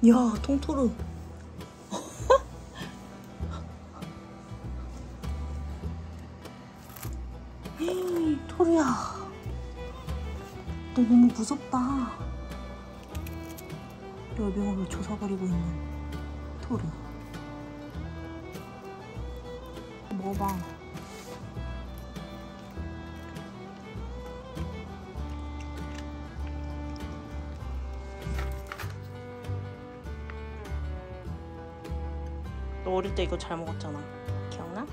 야, 통토르. 토르야, 너 너무 무섭다. 열병으로 조사버리고 있는 토르. 먹어봐. 너 어릴 때 이거 잘 먹었잖아. 기억나?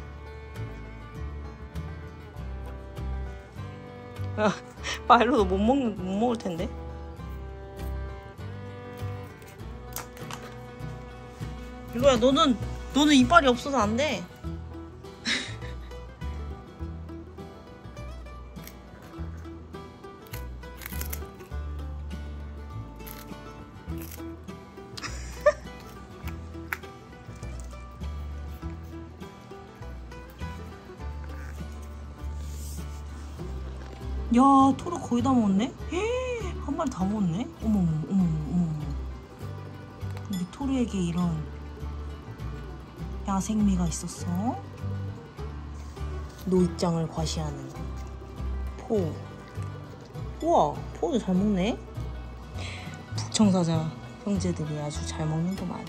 말로도 못 먹을 텐데. 이거야, 너는 이빨이 없어서 안 돼. 야, 토르 거의 다 먹었네? 한 마리 다 먹었네? 어머머. 우리 토르에게 이런 야생미가 있었어? 노익장을 과시하는 포. 우와, 포도 잘 먹네? 북청사자 형제들이 아주 잘 먹는구만.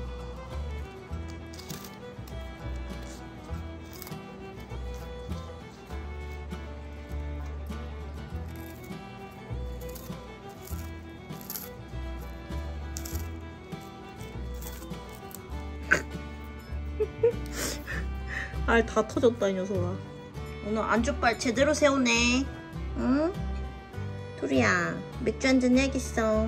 알 다 터졌다, 이 녀석아. 오늘 안주빨 제대로 세우네. 응? 토리야, 맥주 한잔 해야겠어.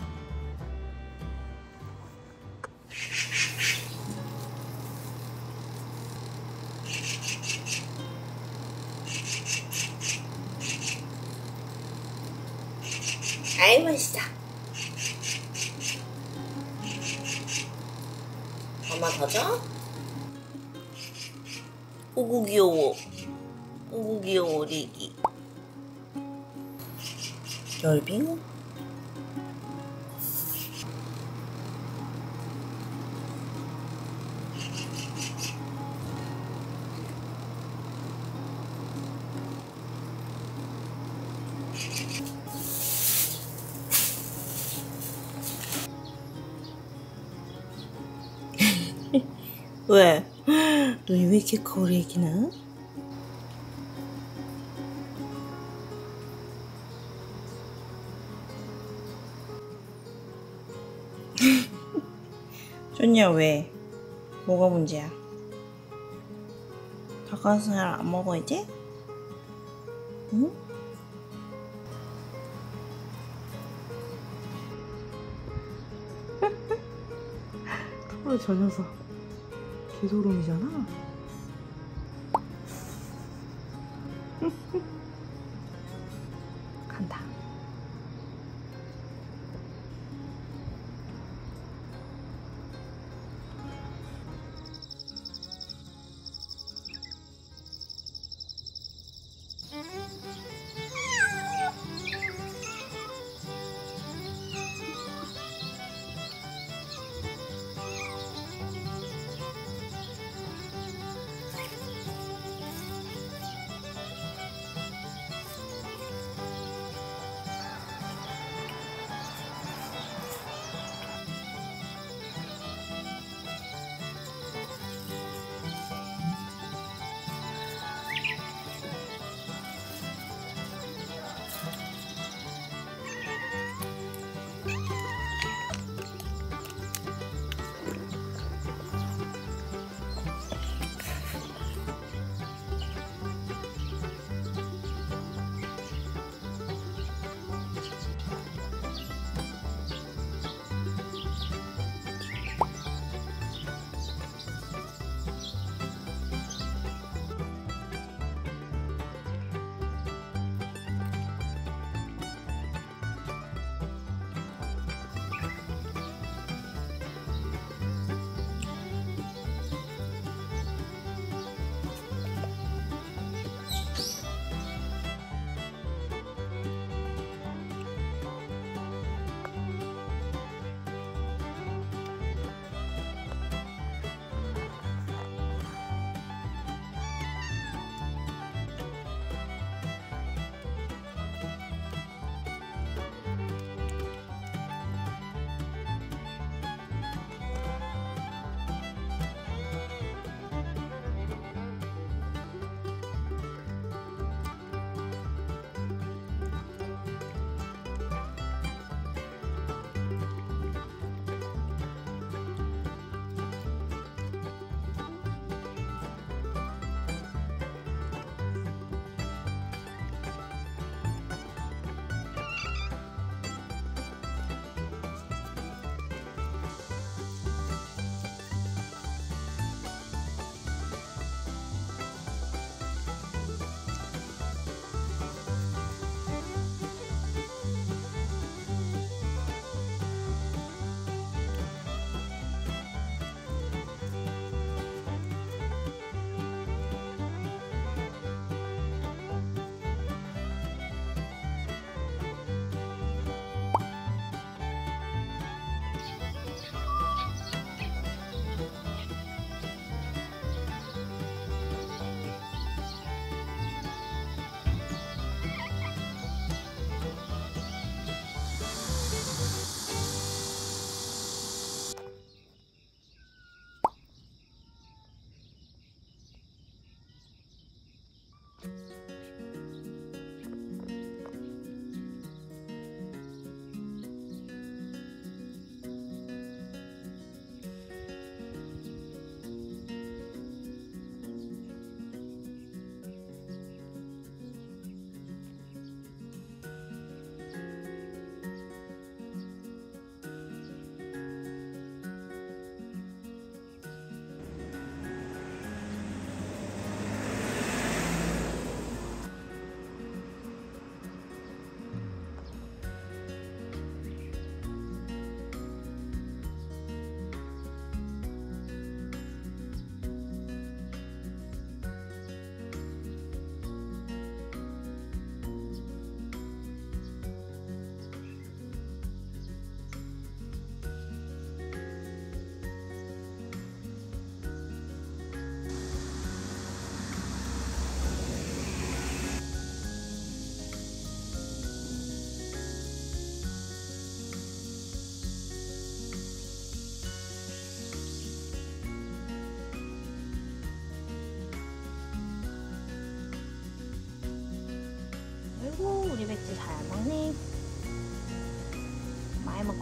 아이, 맛있다. 엄마 더 줘? 오구 귀여워. 오구 귀여워, 우리 애기. 열빙어? 왜? 눈이 왜 이렇게 커, 우리 애기는? 좋냐, 왜? 뭐가 문제야? 닭가슴살 안 먹어, 이제? 응? 토르 저 녀석 개소름이잖아. 간다.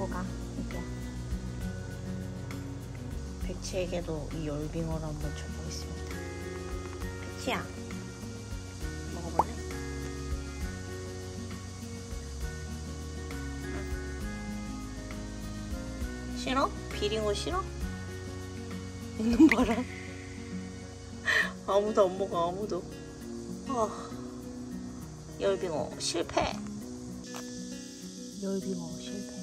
가. 이거. 백치에게도 이 열빙어를 한번 줘보겠습니다. 백치야, 먹어볼래? 싫어? 비린 거 싫어? 이놈 봐라. 아무도 안 먹어, 아무도. 열빙어 실패. 열빙어 실패.